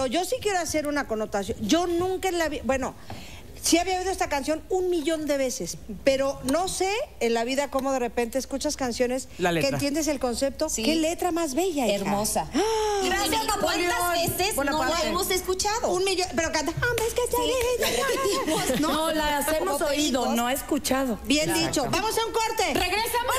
pero yo sí quiero hacer una connotación. Yo nunca en la vida, bueno, sí había oído esta canción 1,000,000 de veces, pero no sé en la vida cómo de repente escuchas canciones que entiendes el concepto. Sí. Qué letra más bella, hija. Hermosa. Gracias, Napoleón. ¿Cuántas veces no la hemos escuchado? 1,000,000, pero canta. Sí. No, las hemos oído, no he escuchado. Bien dicho. Vamos a un corte. Regresamos.